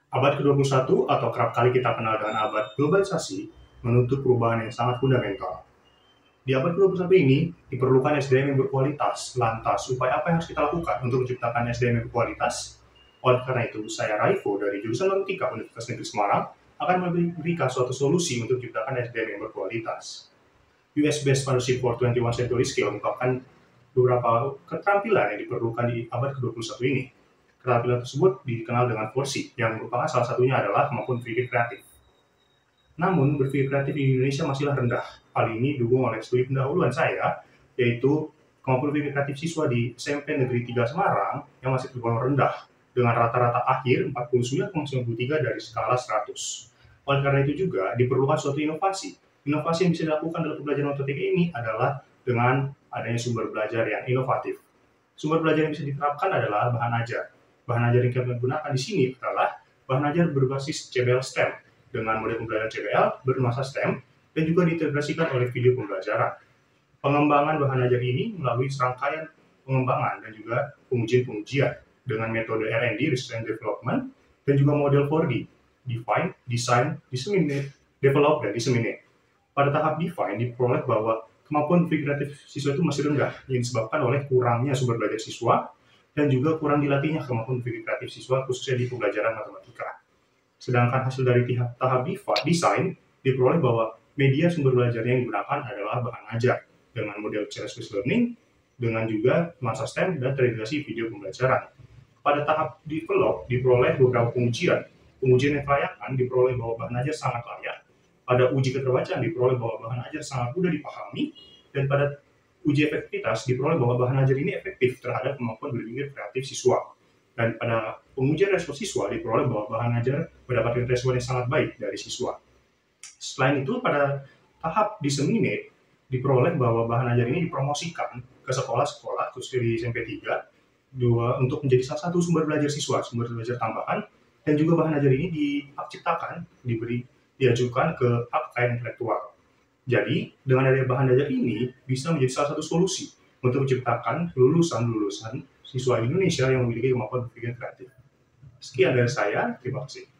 Abad ke-21 atau kerap kali kita kenal dengan abad globalisasi menuntut perubahan yang sangat fundamental. Di abad ke-21 ini diperlukan SDM yang berkualitas. Lantas, upaya apa yang harus kita lakukan untuk menciptakan SDM yang berkualitas? Oleh karena itu, saya Raivo dari jurusan Matematika Universitas Negeri Semarang akan memberikan suatu solusi untuk menciptakan SDM yang berkualitas. US-based Partnership for 21st Century Skill mengungkapkan beberapa keterampilan yang diperlukan di abad ke-21 ini. Keterampilan tersebut dikenal dengan 4C, yang merupakan salah satunya adalah kemampuan berpikir kreatif. Namun, berpikir kreatif di Indonesia masihlah rendah. Hal ini didukung oleh studi pendahuluan saya, yaitu kemampuan berpikir kreatif siswa di SMP Negeri 3 Semarang yang masih tergolong rendah, dengan rata-rata akhir 49,93 dari skala 100. Oleh karena itu juga diperlukan suatu inovasi. Inovasi yang bisa dilakukan dalam pembelajaran matematika ini adalah dengan adanya sumber belajar yang inovatif. Sumber belajar yang bisa diterapkan adalah bahan ajar. Bahan ajar yang kami gunakan di sini adalah bahan ajar berbasis CBL STEM dengan model pembelajaran CBL bernuansa STEM dan juga diintegrasikan oleh video pembelajaran. Pengembangan bahan ajar ini melalui serangkaian pengembangan dan juga pengujian-pengujian dengan metode R&D (Research and Development) dan juga model 4D Define, Design, Disseminate, Develop, dan Disseminate. Pada tahap Define diperoleh bahwa kemampuan berpikir kreatif siswa itu masih rendah yang disebabkan oleh kurangnya sumber belajar siswa dan juga kurang dilatihnya kemampuan berpikir kreatif siswa khususnya di pembelajaran matematika. Sedangkan hasil dari tahap desain diperoleh bahwa media sumber belajar yang digunakan adalah bahan ajar dengan model Challenge-Based Learning dengan juga nuansa STEM dan terintegrasi video pembelajaran. Pada tahap develop diperoleh beberapa pengujian yang kelayakan diperoleh bahwa bahan ajar sangat layak. Pada uji keterbacaan diperoleh bahwa bahan ajar sangat mudah dipahami, dan pada uji efektivitas diperoleh bahwa bahan ajar ini efektif terhadap kemampuan berpikir kreatif siswa. Dan pada pengujian respon siswa diperoleh bahwa bahan ajar mendapatkan respon yang sangat baik dari siswa. Selain itu, pada tahap disseminate diperoleh bahwa bahan ajar ini dipromosikan ke sekolah-sekolah, khususnya di SMP 3, untuk menjadi salah satu sumber belajar siswa, sumber belajar tambahan, dan juga bahan ajar ini diciptakan, diajukan ke hak kekayaan intelektual. Jadi, dengan adanya bahan ajar ini bisa menjadi salah satu solusi untuk menciptakan lulusan-lulusan siswa Indonesia yang memiliki kemampuan berpikir kreatif. Sekian dari saya, terima kasih.